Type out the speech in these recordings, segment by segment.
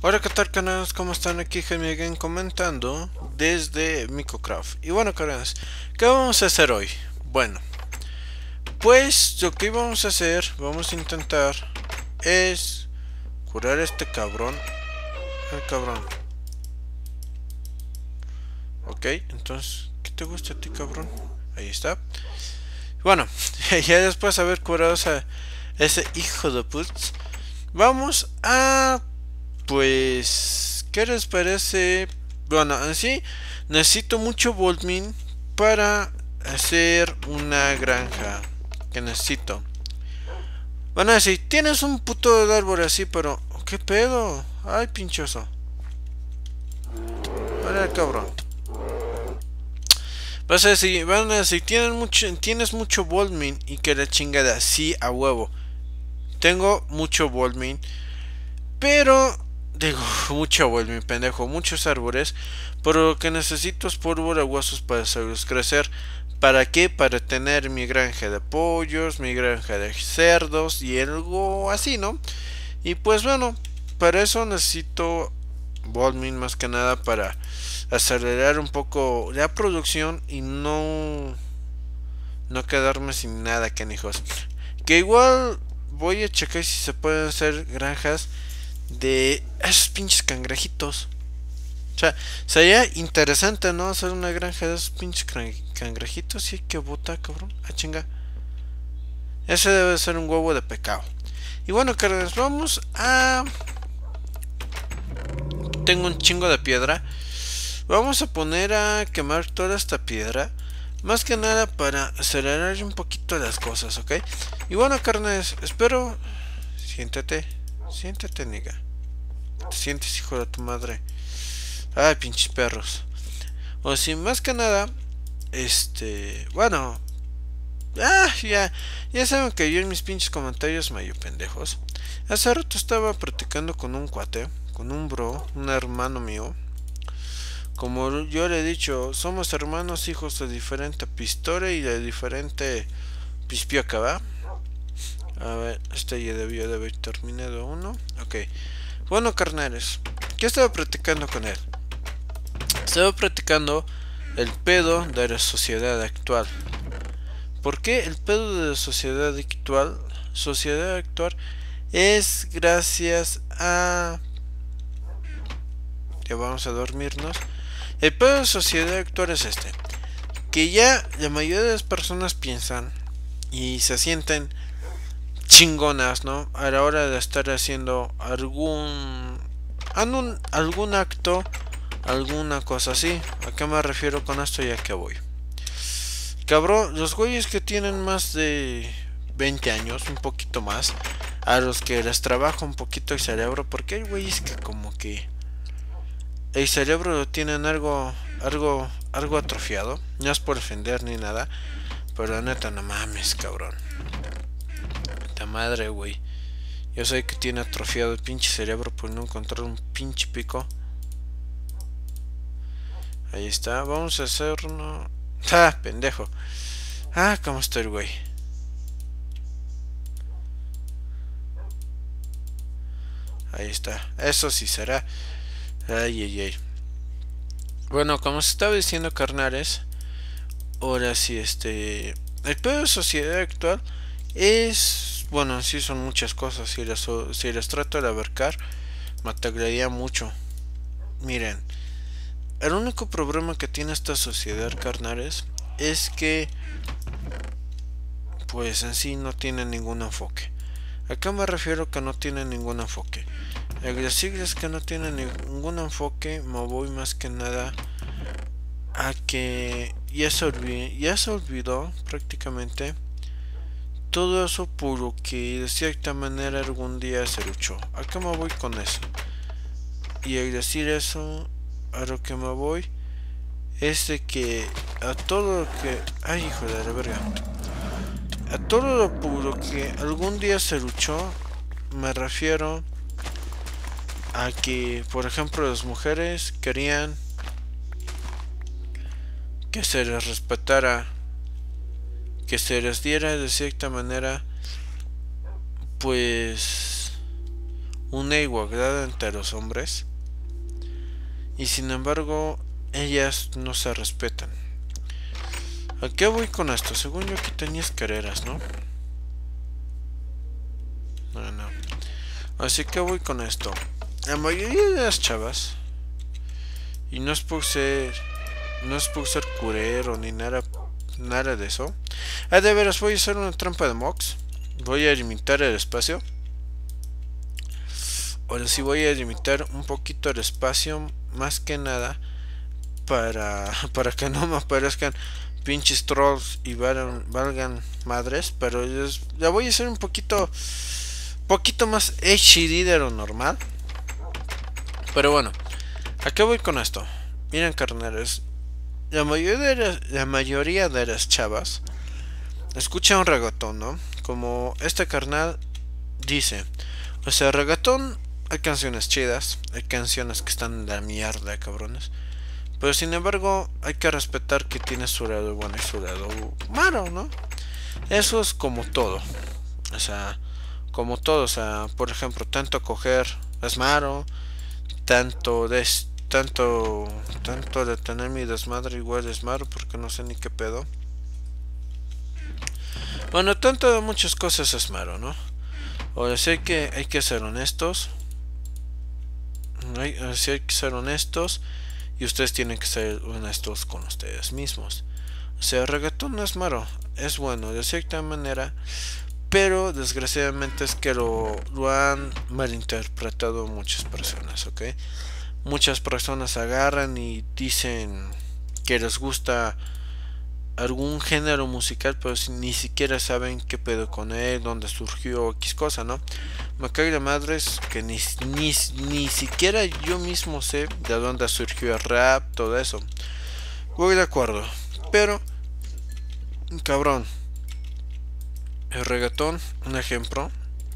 Hola, ¿qué tal, canales? ¿Cómo están? Aquí Jaime Again comentando desde Micocraft. Y bueno, canales, ¿qué vamos a hacer hoy? Bueno, pues lo que vamos a hacer, vamos a intentar es curar a este cabrón. El cabrón. Ok, entonces, ¿qué te gusta a ti, cabrón? Ahí está. Bueno, ya después de haber curado a ese hijo de putz, vamos a... Pues, ¿qué les parece? Bueno, así necesito mucho Voltmin para hacer una granja. Que necesito. Van a decir, tienes un puto de árbol así, pero ¿qué pedo? Ay, pinchoso. Vale, cabrón. Vas a decir, van a decir, tienes mucho Voltmin y que la chingada, sí, a huevo. Tengo mucho Voltmin, pero digo, mucho Voltmin, pendejo, muchos árboles. Pero lo que necesito es polvo de huesos para hacerlos crecer. ¿Para qué? Para tener mi granja de pollos, mi granja de cerdos y algo así, ¿no? Y pues bueno, para eso necesito Voltmin más que nada para acelerar un poco la producción y no quedarme sin nada, canijos. Que igual voy a checar si se pueden hacer granjas de esos pinches cangrejitos. O sea, sería interesante, ¿no? Hacer una granja de esos pinches cangrejitos. Sí, que bota, cabrón. Ah, chinga. Ese debe ser un huevo de pecado. Y bueno, carnales, vamos a... Tengo un chingo de piedra. Vamos a poner a quemar toda esta piedra. Más que nada para acelerar un poquito las cosas, ¿ok? Y bueno, carnales, espero... Siéntate. Siéntate, niga. Te sientes, hijo de tu madre. Ay, pinches perros. O si más que nada, bueno, ya saben que yo en mis pinches comentarios medio pendejos. Hace rato estaba practicando con un cuate, con un bro, un hermano mío. Como yo le he dicho, somos hermanos hijos de diferente pistola y de diferente pispioca, ¿va? A ver, este ya debió de haber terminado uno. Ok. Bueno, carnales, ¿qué estaba practicando con él? Estaba practicando el pedo de la sociedad actual. ¿Por qué el pedo de la sociedad actual? Sociedad actual es gracias a... Ya vamos a dormirnos. El pedo de la sociedad actual es este. Que ya la mayoría de las personas piensan y se sienten chingonas, ¿no? A la hora de estar haciendo algún acto, alguna cosa así. ¿A qué me refiero con esto? Ya que voy. Cabrón, los güeyes que tienen más de 20 años, un poquito más, a los que les trabaja un poquito el cerebro, porque hay güeyes que como que el cerebro lo tienen algo atrofiado. No es por ofender ni nada, pero la neta, no mames, cabrón. Esta madre, güey. Yo sé que tiene atrofiado el pinche cerebro por no encontrar un pinche pico. Ahí está, vamos a hacer uno. ¡Ah, pendejo! Ah, ¿cómo está el güey? Ahí está, eso sí será. Ay, ay, ay. Bueno, como se estaba diciendo, carnales, ahora sí, el pedo de sociedad actual es... Bueno, sí son muchas cosas. Si las trato de abarcar, me atacaría mucho. Miren, el único problema que tiene esta sociedad, carnales, es que pues en sí no tiene ningún enfoque. ¿A qué me refiero que no tiene ningún enfoque? El decir es que no tiene ningún enfoque, me voy más que nada a que ya se olvidó prácticamente todo eso por lo que de cierta manera algún día se luchó. ¿A qué me voy con eso? Y al decir eso, a lo que me voy es de que a todo lo que... Ay, hijo de la verga. A todo lo por lo que algún día se luchó, me refiero a que, por ejemplo, las mujeres querían que se les respetara, que se les diera de cierta manera, pues, una igualdad entre los hombres y sin embargo ellas no se respetan. ¿A qué voy con esto? Según yo aquí tenía escaleras, ¿no? No. Así que voy con esto. La mayoría de las chavas, y no es por ser curero ni nada de eso. De veras, voy a hacer una trampa de mocks. Voy a limitar el espacio. Ahora sí voy a limitar un poquito el espacio, más que nada para que no me aparezcan pinches trolls y valgan madres. Pero la voy a hacer un poquito más HD de lo normal. Pero bueno, ¿a qué voy con esto? Miren, carnales, la mayoría de las chavas escuchan un reggaetón, ¿no? Como este carnal dice. O sea, reggaetón, hay canciones chidas, hay canciones que están en la mierda, cabrones. Pero sin embargo, hay que respetar que tiene su lado bueno y su lado malo, ¿no? Eso es como todo. O sea, por ejemplo, tanto coger es malo, tanto de tener mi desmadre igual es malo, porque no sé ni qué pedo. Bueno, tanto de muchas cosas es malo, ¿no? Ahora sí hay que ser honestos. Hay que ser honestos. Y ustedes tienen que ser honestos con ustedes mismos. O sea, el reggaetón no es malo, es bueno de cierta manera, pero desgraciadamente es que lo han malinterpretado muchas personas, ¿ok? Muchas personas agarran y dicen que les gusta algún género musical, pero ni siquiera saben qué pedo con él, dónde surgió, X cosa, ¿no? Me cae de madres que ni siquiera yo mismo sé de dónde surgió el rap, todo eso. Voy de acuerdo, pero cabrón, el reggaetón, un ejemplo,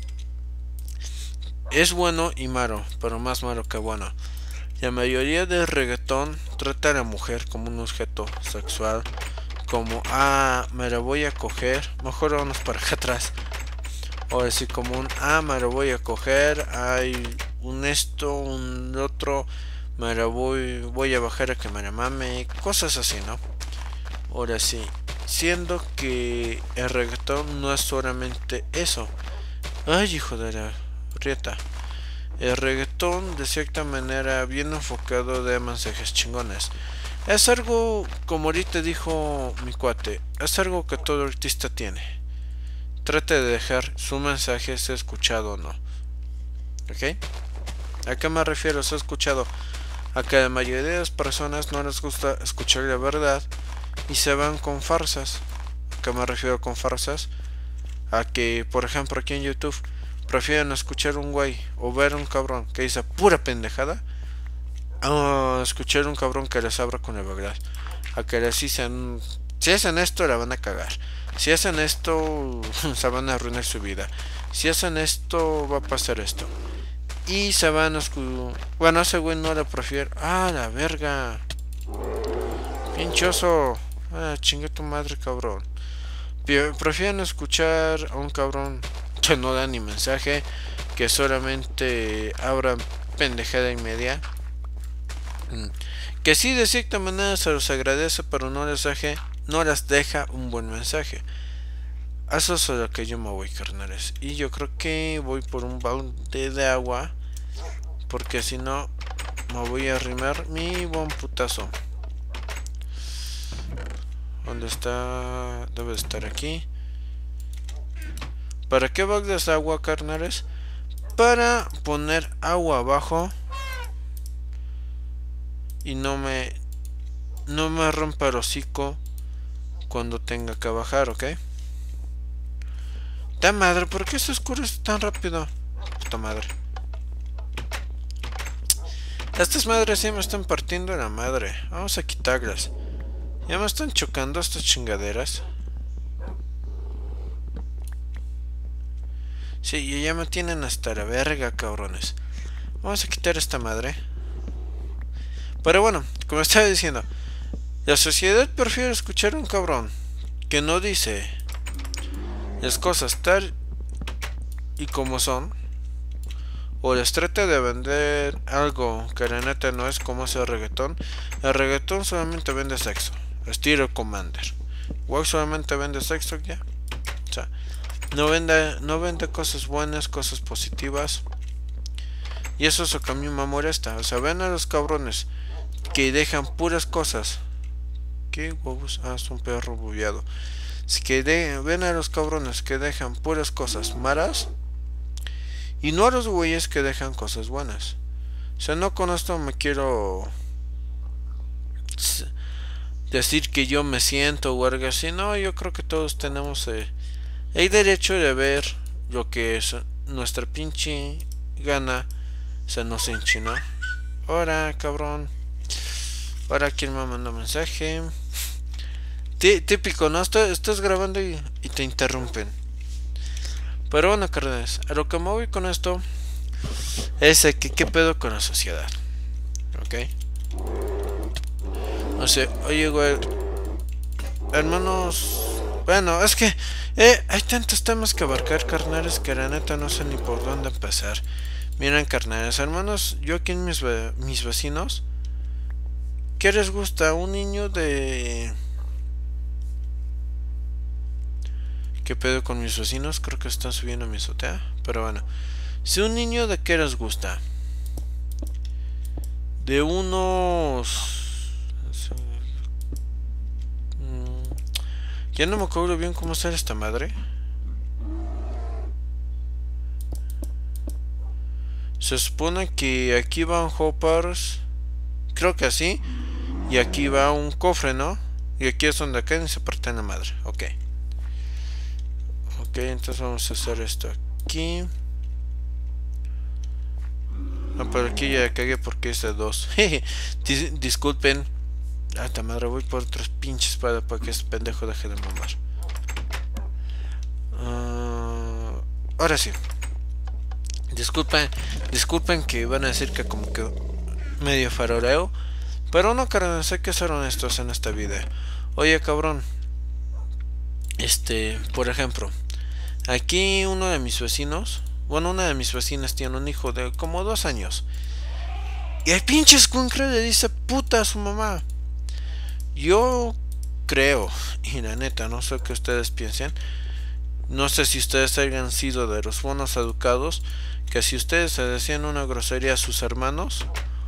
es bueno y malo, pero más malo que bueno. La mayoría del reggaetón trata a la mujer como un objeto sexual, como me la voy a coger. Mejor vamos para acá atrás. O decir como me la voy a coger, hay un esto, un otro, me la voy a bajar a que me la mame, cosas así, ¿no? Ahora sí, siendo que el reggaetón no es solamente eso. Ay, hijo de la rieta. El reggaetón de cierta manera bien enfocado de mensajes chingones. Es algo, como ahorita dijo mi cuate, es algo que todo artista tiene. Trate de dejar su mensaje ser escuchado o no. ¿Ok? ¿A qué me refiero? Ser escuchado. A que a la mayoría de las personas no les gusta escuchar la verdad y se van con farsas. ¿A qué me refiero con farsas? A que, por ejemplo, aquí en YouTube prefieren escuchar un güey o ver un cabrón que dice pura pendejada a escuchar un cabrón que les abra con la verdad. A que les dicen, si hacen esto la van a cagar, si hacen esto se van a arruinar su vida, si hacen esto va a pasar esto. Y se van a bueno, ese güey no le prefiere. La verga, pinchoso. Chingue tu madre, cabrón. Prefieren escuchar a un cabrón que no da ni mensaje, que solamente abra pendejada y media. Que sí, de cierta manera se los agradece, pero no les deja un buen mensaje. Eso es a lo que yo me voy, carnales. Y yo creo que voy por un balde de agua, porque si no me voy a arrimar mi buen putazo. ¿Dónde está? Debe de estar aquí. ¿Para qué baldes de agua, carnales? Para poner agua abajo y no me rompa el hocico cuando tenga que bajar, ¿ok? ¡Ta madre! ¿Por qué se oscurece tan rápido? ¡Puta madre! Estas madres sí me están partiendo la madre. Vamos a quitarlas. Ya me están chocando estas chingaderas. Sí, y ya me tienen hasta la verga, cabrones. Vamos a quitar esta madre. Pero bueno, como estaba diciendo, la sociedad prefiere escuchar a un cabrón que no dice las cosas tal y como son, o les trata de vender algo que la neta no es, como ese reggaetón. El reggaetón solamente vende sexo, estilo Commander. Igual solamente vende sexo ya. O sea, no vende cosas buenas, cosas positivas. Y eso es lo que a mí me molesta. O sea, ven a los cabrones que dejan puras cosas. ¿Qué huevos? Ah, es un perro bugueado. Es que ven a los cabrones que dejan puras cosas malas. Y no a los güeyes que dejan cosas buenas. O sea, no con esto me quiero decir que yo me siento o algo así. No, yo creo que todos tenemos el derecho de ver lo que es nuestra pinche gana. Se nos hinche, ¿no? Ahora, cabrón. Ahora, ¿quién me mandó mensaje? Típico, ¿no? Estás grabando y te interrumpen. Pero bueno, carnales, a lo que me voy con esto es que qué pedo con la sociedad. ¿Ok? No sé, oye, güey. Hermanos. Bueno, es que hay tantos temas que abarcar, carnales, que la neta no sé ni por dónde empezar. Miren, carnales, hermanos, yo aquí en mis vecinos. ¿Qué les gusta? Un niño de... ¿Qué pedo con mis vecinos? Creo que están subiendo a mi azotea. Pero bueno. Si un niño de qué les gusta. De unos... Ya no me acuerdo bien cómo está esta madre. Se supone que aquí van hoppers. Creo que así. Y aquí va un cofre, ¿no? Y aquí es donde caen y se parten la madre. Ok. Ok, entonces vamos a hacer esto aquí. No, pero aquí ya cagué porque es de 2. Disculpen. Ah, ta madre, voy por otras pinches para que este pendejo deje de mamar. Ahora sí. Disculpen que van a decir que como que medio faroleo. Pero no, carnal, hay que ser honestos en esta vida. Oye, cabrón. Por ejemplo, aquí uno de mis vecinos, bueno, una de mis vecinas tiene un hijo de como 2 años. Y el pinche escuincre le dice puta a su mamá. Yo creo, y la neta, no sé qué ustedes piensen. No sé si ustedes hayan sido de los buenos educados, que si ustedes se decían una grosería a sus hermanos,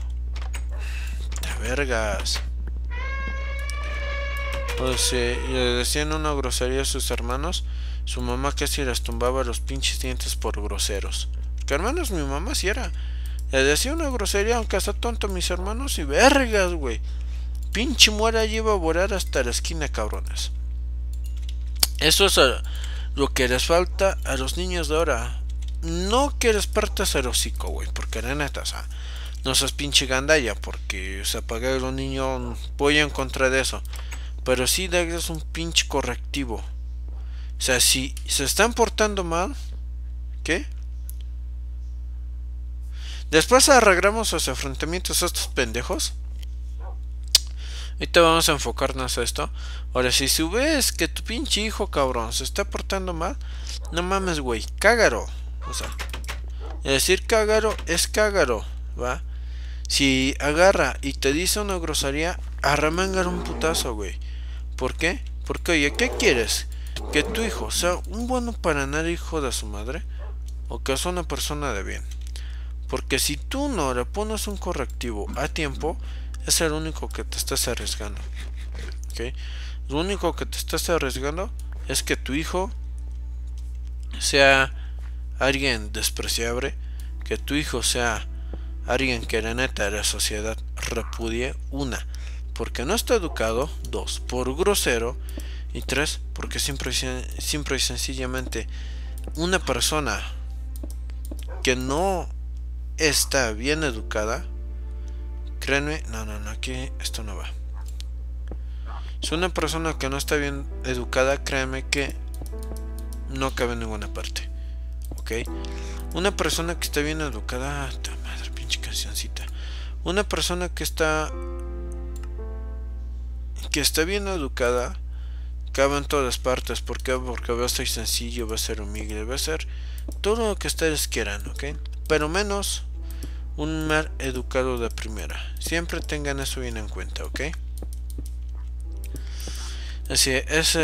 de vergas. O sea, le decían una grosería a sus hermanos, su mamá casi les tumbaba los pinches dientes por groseros. Que hermanos, mi mamá sí era. Le decía una grosería, aunque hasta tonto, a mis hermanos, y vergas, güey. Pinche muera lleva a volar hasta la esquina, cabrones. Eso es lo que les falta a los niños de ahora. No que les partas el hocico, güey, porque la neta, o sea, no seas pinche gandalla, porque, o sea, pagar a un niño, voy en contra de eso. Pero sí darles un pinche correctivo. O sea, si se están portando mal, ¿qué? Después arreglamos los enfrentamientos a estos pendejos. Ahorita vamos a enfocarnos a esto. Ahora, si ves que tu pinche hijo, cabrón, se está portando mal, no mames, güey, cágaro. O sea, decir cágaro es cágaro, ¿va? Si agarra y te dice una grosería, arremangar un putazo, güey. ¿Por qué? Porque, oye, ¿qué quieres? ¿Que tu hijo sea un bueno para nada hijo de su madre? ¿O que sea una persona de bien? Porque si tú no le pones un correctivo a tiempo, es el único que te estás arriesgando. ¿Ok? Lo único que te estás arriesgando es que tu hijo sea alguien despreciable, que tu hijo sea alguien que la neta de la sociedad repudie, una, porque no está educado, 2, por grosero, y 3, porque simple y sencillamente una persona que no está bien educada, créanme, no, aquí esto no va. Si una persona que no está bien educada, créanme que no cabe en ninguna parte. ¿Ok? Una persona que está bien educada, madre, pinche cancioncita. Una persona que está bien educada, cabe en todas partes. ¿Por qué? Porque va a ser sencillo, va a ser humilde, va a ser todo lo que ustedes quieran, ¿ok? pero menos un mal educado de primera. Siempre tengan eso bien en cuenta, ¿ok? Así,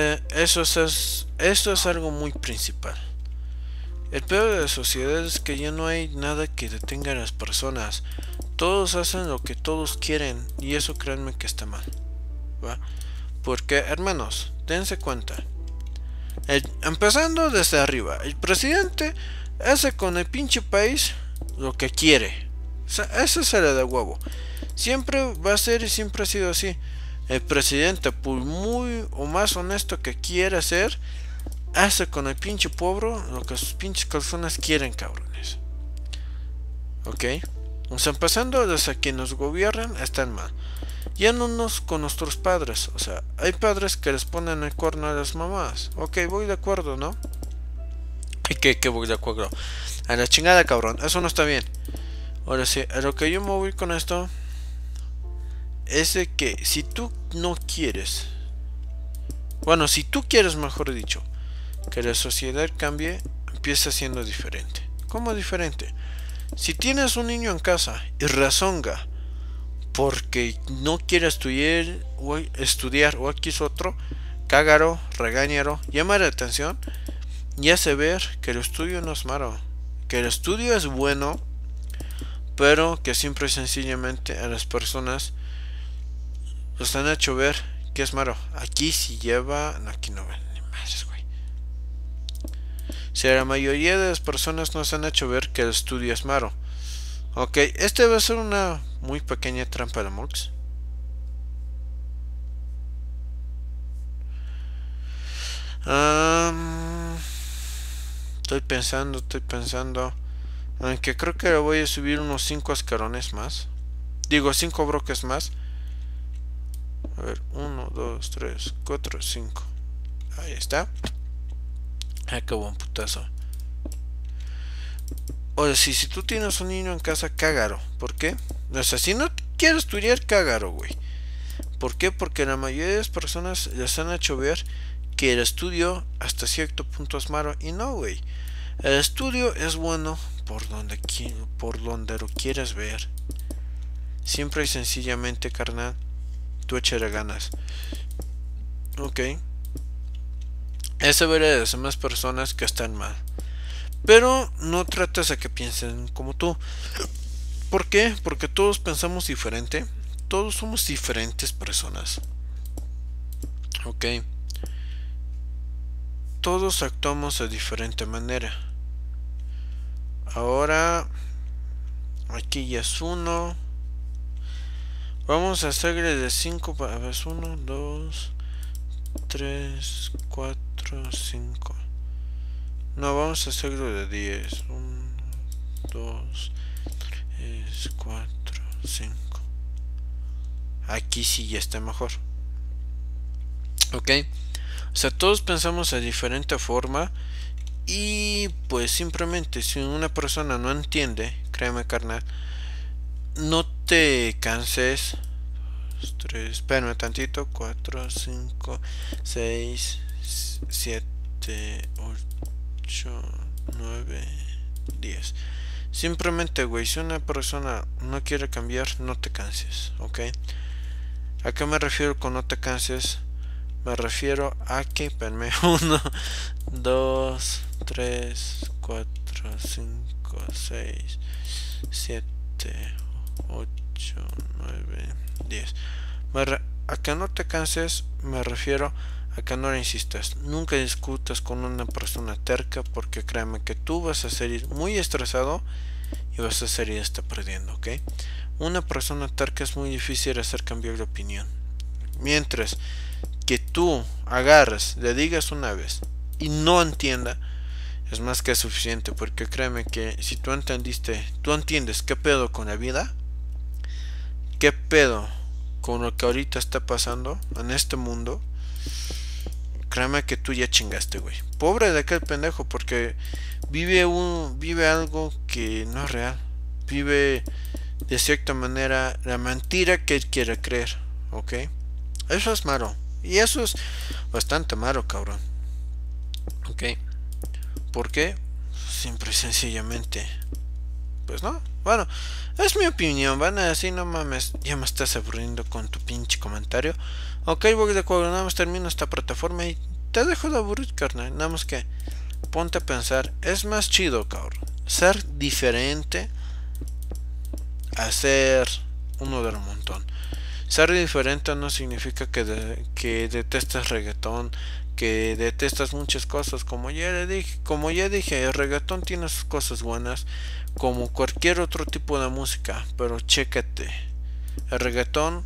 eso es algo muy principal. El peor de la sociedad es que ya no hay nada que detenga a las personas. Todos hacen lo que todos quieren y eso créanme que está mal, ¿va? Porque, hermanos, dense cuenta. Empezando desde arriba, el presidente hace con el pinche país lo que quiere. O sea, eso se le da huevo. Siempre va a ser y siempre ha sido así. El presidente, por muy o más honesto que quiera ser, hace con el pinche pueblo lo que sus pinches personas quieren, cabrones. ¿Ok? O sea, empezando desde quienes nos gobiernan, están mal. Ya no nos con nuestros padres. O sea, hay padres que les ponen el cuerno a las mamás. Ok, voy de acuerdo, ¿no? ¿Y qué voy de acuerdo? A la chingada, cabrón. Eso no está bien. Ahora sí, a lo que yo me voy con esto es de que si tú no quieres, bueno, si tú quieres, mejor dicho, que la sociedad cambie, empieza siendo diferente. ¿Cómo diferente? Si tienes un niño en casa y rezonga porque no quiere estudiar o aquí es otro, cágaro, regáñaro, llama la atención y hace ver que el estudio no es malo, que el estudio es bueno, pero que simple y sencillamente a las personas los han hecho ver que es malo. Aquí si lleva, no, aquí no ven ni madres, güey. Si a la mayoría de las personas nos han hecho ver que el estudio es malo. Ok, este va a ser una muy pequeña trampa de Murks. Estoy pensando. Aunque creo que le voy a subir unos 5 ascarones más. Digo, 5 bloques más. A ver, 1, 2, 3, 4, 5. Ahí está. Ah, qué buen putazo. O sea, si tú tienes un niño en casa, cágaro. ¿Por qué? O sea, si no quieres estudiar, cágaro, güey. ¿Por qué? Porque la mayoría de las personas les han hecho ver que el estudio hasta cierto punto es malo. Y no, güey. El estudio es bueno por donde lo quieras ver. Siempre y sencillamente, carnal, tú échale ganas. Ok. Esa verá de las demás personas que están mal. Pero no trates a que piensen como tú. ¿Por qué? Porque todos pensamos diferente. Todos somos diferentes personas. Ok. Todos actuamos de diferente manera. Ahora, aquí ya es 1. Vamos a hacerle de 5. A ver, 1, 2, 3, 4, 5. No, vamos a hacerlo de 10. 1, 2, 3, 4, 5. Aquí sí ya está mejor. Ok. O sea, todos pensamos de diferente forma. Y pues simplemente si una persona no entiende, créeme, carnal, no te canses. 3, espérame tantito. 4, 5, 6, 7, 8, 9, 10. Simplemente, güey, si una persona no quiere cambiar, no te canses, ¿ok? ¿A qué me refiero con no te canses? Me refiero a que, espérame, 1, 2, 3, 4, 5, 6, 7, 8, 9, 10. A que no te canses, me refiero a que no le insistas. Nunca discutas con una persona terca, porque créeme que tú vas a salir muy estresado y vas a salir hasta perdiendo, ¿ok? Una persona terca es muy difícil hacer cambiar de opinión. Mientras que tú agarres, le digas una vez y no entienda, es más que suficiente, porque créeme que si tú entiendes qué pedo con la vida, qué pedo con lo que ahorita está pasando en este mundo, créeme que tú ya chingaste, güey. Pobre de aquel pendejo, porque vive algo que no es real. Vive de cierta manera la mentira que él quiere creer, ¿ok? Eso es malo. Y eso es bastante malo, cabrón. ¿Ok? ¿Por qué? Simple y sencillamente pues no. Bueno, es mi opinión, van a decir, no mames, ya me estás aburriendo con tu pinche comentario. Ok, voy de acuerdo, nada más termino esta plataforma y te dejo de aburrir, carnal. Nada más que ponte a pensar, es más chido, cabrón, ser diferente a ser uno del montón. Ser diferente no significa que detestes reggaetón, que detestas muchas cosas. Como ya dije, el reggaetón tiene sus cosas buenas, como cualquier otro tipo de música, pero chécate. El reggaetón,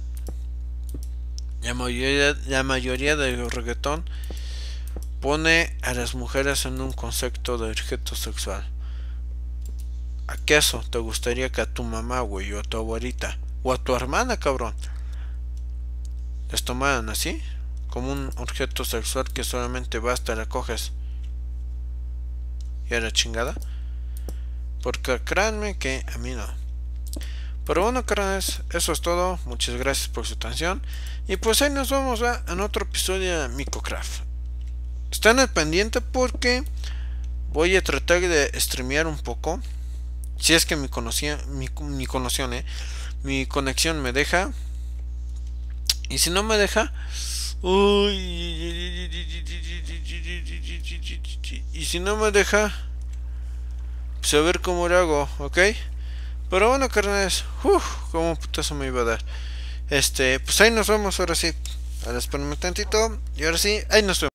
la mayoría del reggaetón pone a las mujeres en un concepto de objeto sexual. ¿Acaso te gustaría que a tu mamá, güey, o a tu abuelita, o a tu hermana, cabrón, les tomaran así? Como un objeto sexual que solamente basta, la coges y a la chingada. Porque créanme que a mí no. Pero bueno, carnales, eso es todo. Muchas gracias por su atención. Y pues ahí nos vemos en otro episodio de Micocraft. Están al pendiente porque voy a tratar de streamear un poco. Si es que mi conexión me deja. Y si no me deja, y si no me deja, pues a ver cómo lo hago, ¿ok? Pero bueno, carnales, como putazo me iba a dar. Pues ahí nos vemos ahora sí. Ahora espérame tantito. Y ahora sí, ahí nos vemos.